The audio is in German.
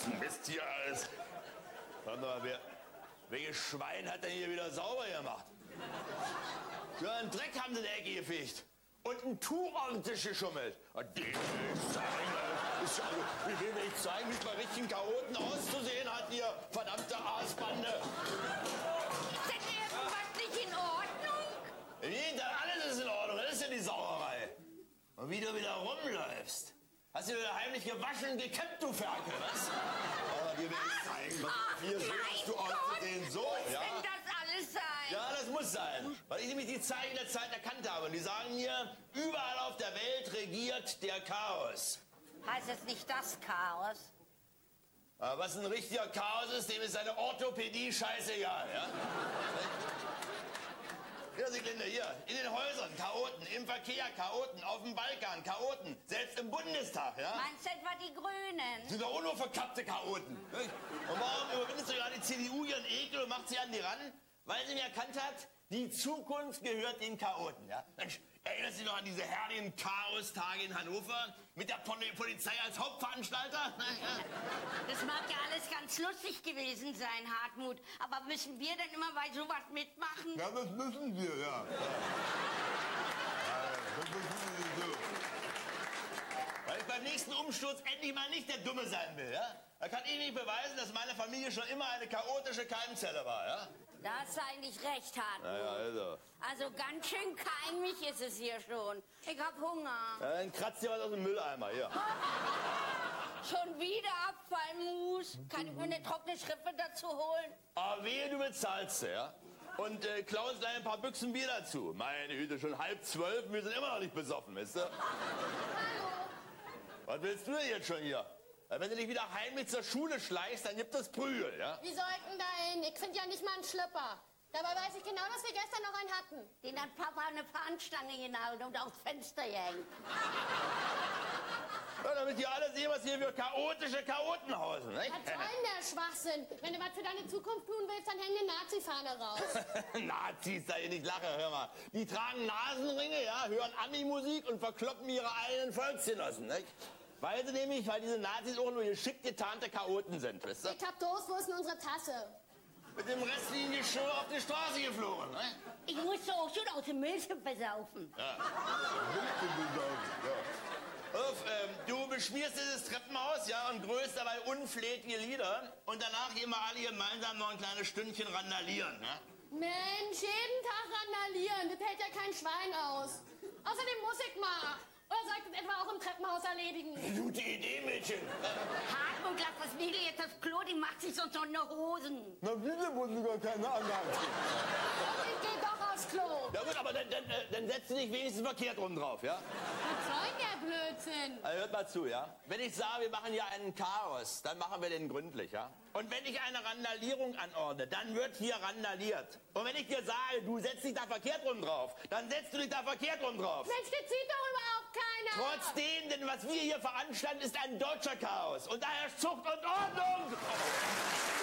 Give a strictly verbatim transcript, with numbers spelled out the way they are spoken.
ganzen Mist hier alles. Warte mal, wer, welches Schwein hat denn hier wieder sauber gemacht? Ja, einen Dreck haben sie in der Ecke gefegt. Und ein Tuch auf den Tisch geschummelt. Und den will ich zeigen. Ist ja, also, ich will mir nicht zeigen, wie es bei richtigen Chaoten auszusehen hat, ihr verdammte Aasbande. Ist denn irgendwas nicht in Ordnung? Wie, da alles ist in Ordnung, das ist ja die Sauerei. Und wie du wieder rumläufst. Hast du wieder heimlich gewaschen und gekämmt, du Ferkel, was? Aber dir will ich zeigen, Ach, hier so hast du auszusehen, so, muss ja? denn das alles sein? Ja, das muss sein. Weil ich nämlich die Zeichen der Zeit erkannt habe. Und die sagen mir, überall auf der Welt regiert der Chaos. Heißt es nicht das Chaos? Aber was ein richtiger Chaos ist, dem ist seine Orthopädie scheißegal, ja? Ja, Sieglinde, hier, in den Häusern, Chaoten, im Verkehr, Chaoten, auf dem Balkan, Chaoten, selbst im Bundestag, ja? Meinst du etwa die Grünen? Sind doch auch nur verkappte Chaoten. Nicht? Und warum überwindet sogar die C D U ihren Ekel und macht sie an die ran? Weil sie mir erkannt hat, die Zukunft gehört den Chaoten, ja? Mensch, erinnerst du dich noch an diese herrlichen Chaos-Tage in Hannover? Mit der Pol- Polizei als Hauptveranstalter? Das mag ja alles ganz lustig gewesen sein, Hartmut. Aber müssen wir denn immer bei sowas mitmachen? Ja, das müssen wir, ja. Das müssen wir so. Weil ich beim nächsten Umsturz endlich mal nicht der Dumme sein will, ja? Da kann ich nicht beweisen, dass meine Familie schon immer eine chaotische Keimzelle war, ja? Da hast du eigentlich recht, Hartmut. Ja, also. Also ganz schön keimig ist es hier schon. Ich hab Hunger. Ja, dann kratzt dir was aus dem Mülleimer, hier. Schon wieder Abfallmus. Kann ich mir eine trockene Schrippe dazu holen? Aber wehe, du bezahlst sie, ja? Und äh, klaust gleich ein paar Büchsen Bier dazu. Meine Güte, schon halb zwölf, wir sind immer noch nicht besoffen, wisst ihr? Hallo. Was willst du denn jetzt schon hier? Wenn du dich wieder heimlich zur Schule schleichst, dann gibt es Prügel, ja? Wie sollten dahin? Ich finde ja nicht mal einen Schlüpper. Dabei weiß ich genau, dass wir gestern noch einen hatten. Den hat Papa eine Fahnenstange genaut und aufs Fenster gehängt. Ja, damit die alle sehen, was hier für chaotische Chaoten hausen, nicht? Was soll denn der Schwachsinn? Wenn du was für deine Zukunft tun willst, dann häng eine Nazi-Fahne raus. Nazis, da ihr nicht lache, hör mal. Die tragen Nasenringe, ja, hören Ami-Musik und verkloppen ihre eigenen Volksgenossen, nicht? Weil sie nämlich, weil diese Nazis auch nur geschickt getarnte Chaoten sind, wisst ihr? Ich hab Toast, wo ist denn unsere Tasse? Mit dem restlichen Geschirr auf die Straße geflogen, ne? Ich musste auch schon aus dem Milchschiff besaufen. Ja. Auf, ähm, du beschmierst dieses Treppenhaus, ja, und größt dabei unflätige Lieder. Und danach gehen wir alle gemeinsam noch ein kleines Stündchen randalieren, ne? Mensch, jeden Tag randalieren, das hält ja kein Schwein aus. Außerdem muss ich mal. Oder soll ich das etwa auch im Treppenhaus erledigen? Gute Idee, Mädchen. Hartmut, lass das Mädel jetzt aufs Klo, die macht sich sonst noch eine Hosen. Na, bitte muss sogar keine Angaben. Und ich geh doch aufs Klo. Ja gut, aber dann, dann, äh, dann setzt du dich wenigstens verkehrt rum drauf, ja? Was soll denn der Blödsinn? Also hört mal zu, ja? Wenn ich sage, wir machen hier einen Chaos, dann machen wir den gründlich, ja? Und wenn ich eine Randalierung anordne, dann wird hier randaliert. Und wenn ich dir sage, du setzt dich da verkehrt rum drauf, dann setzt du dich da verkehrt rum drauf. Mensch, das sieht doch überhaupt keiner. Trotzdem, denn was wir hier veranstalten, ist ein deutscher Chaos. Und daher Zucht und Ordnung.